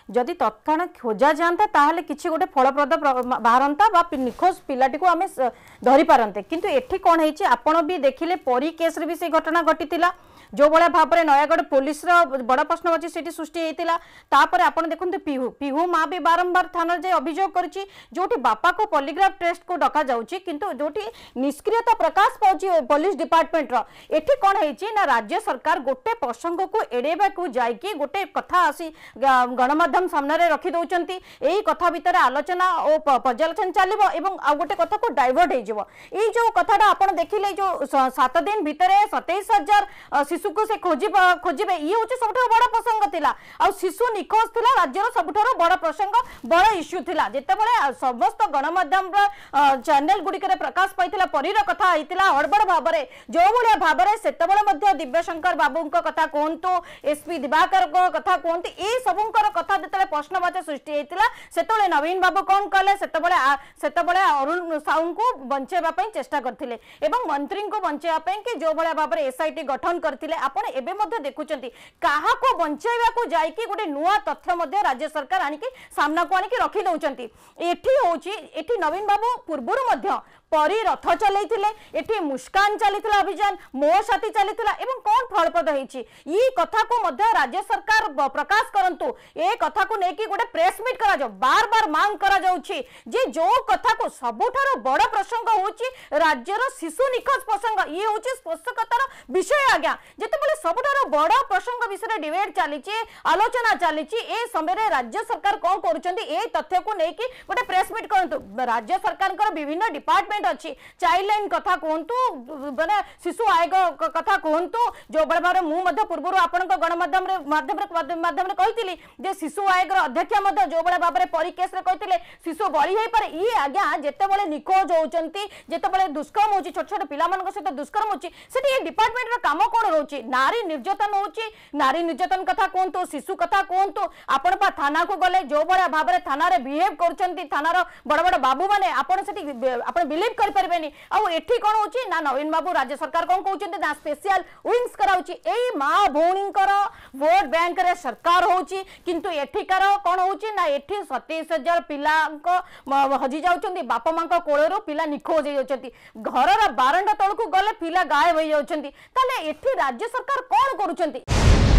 जदि तत्काल खोजा जाता ताहले किछि गोटे फलप्रद बाहरंता बा निखोज पिलाटी को आमे धरि पारंते किंतु एठी कोन हेछि आपण भी देखिले परी केस रे भी से घटना घटितिला जो भाया भाव में नयागढ़ पुलिस बड़ प्रश्नवाची से सृष्टि होता तापर आपड़ देखते पिहू पिहू माँ भी बारंबार थाना जाए अभियोग करुच्ची जोटी बापा को पॉलीग्राफ टेस्ट को डका जाउची किंतु जोटी निष्क्रियता प्रकाश पाउची पुलिस डिपार्टमेंट एठी कौन है ना राज्य सरकार गोटे प्रसंग को एड़ेबा को जाइकी गोटे कथा आसी गणमाध्यम सामने रखी दौरान यही कथा भितर आलोचना और पर्यालोचना चलो एवं आ गोटे कथा को डाइवर्ट हो जो कथाटा आप देखिले जो 7 दिन भितर 27,000 शिशु को से खोजे ये हूँ सब बड़ प्रसंग थिला आ शिशु निखोज थिला राज्यर सबुठार बड़ प्रसंग बड़ इश्यू थिला जेतेबेले समस्त गणमाध्यम चैनल गुड़िक प्रकाश पाइथिला परीर कथा होइतिला हड़बड़ भाव में जो भाया भाव में सेतेबेले दिव्यशंकर बाबू कथा कहतु एसपी दिवाकर कथा कहतु ये सबुंकर कथा जिते प्रश्नवाची सृष्टि होता से नवीन बाबू कौन कले से अरुण साहू को बंचाइवाई चेष्टा करते मंत्री को बंचाइवाई कि जो भाया भाव में एसआईटी गठन करते आपण एबे मध्य देखुचंती काहा को बंचाइबा को जाइकी गोटे नुआ तथ्य मध्य राज्य सरकार आनिकी सामना को आनिकी रखी दउचंती एठी होची एठी नवीन बाबू पूर्वरु मध्य परी रथ चलैथिले एठी मुस्कान चलीथिला अभियान मो साथी चलीथिला एवं कौन फलप्रद होईची ई कथा को मध्य राज्य सरकार प्रकाश करंतु ए कथा को नेकी गोटे प्रेस मीट करा जाओ बार बार मांग करा जाउची जे जो कथा को सबुठारो बड़ प्रसंग होची राज्यर शिशु निखोज प्रसंग ये होची स्पर्शकतार विषय आज्ञा जेतेबेले सबुठारो बड़ प्रसंग विषय डिबेट चलीची आलोचना चलीची ए समय राज्य सरकार कौन करूचंती ए तथ्य को नेकी गोटे प्रेस मीट करंतु राज्य सरकार विभिन्न डिपार्टमेंट अच्छी चाइल्ड लाइन कथा कहतु माने शिशु आयोग कथा कहतु जो बड़े भाव मुझे पूर्व आपण गणमाध्यम माध्यम कही जे शिशु आयोग अध्यक्ष जो बड़े भाव में परी केस कहते शिशु बड़ी हो पारे ये आज्ञा जितेबाला निखोज होती जितेबाला दुष्कर्म हो छोट छोट पिला सहित दुष्कर्म होती डिपार्टमेंट काम कौन रोचे नारी निर्यातन होची नारी निर्यातन कथा कहतु शिशु कथा कहतु आपण थाना को गले जो भाया भाव में थाना बिहेव कर थानार बड़ बड़ बाबू मैंने आप बिलीव कर परिबेनी आउ एठी कोन होची ना नवीन बाबू राज्य सरकार कोन कहउचंती ना स्पेशल विंग्स कराउची एई मां भौणींकर वोट बैंक रे सरकार होची किंतु एठिकार कोन होची ना एठी 27,000 पिलांको हजी जाउचंती बापा मां को कोळरो पिला निखोज जाउचंती घरर बारंडा तळकु गले पिला गायब हो जाउचंती ताले एठी राज्य सरकार कोन करूचंती।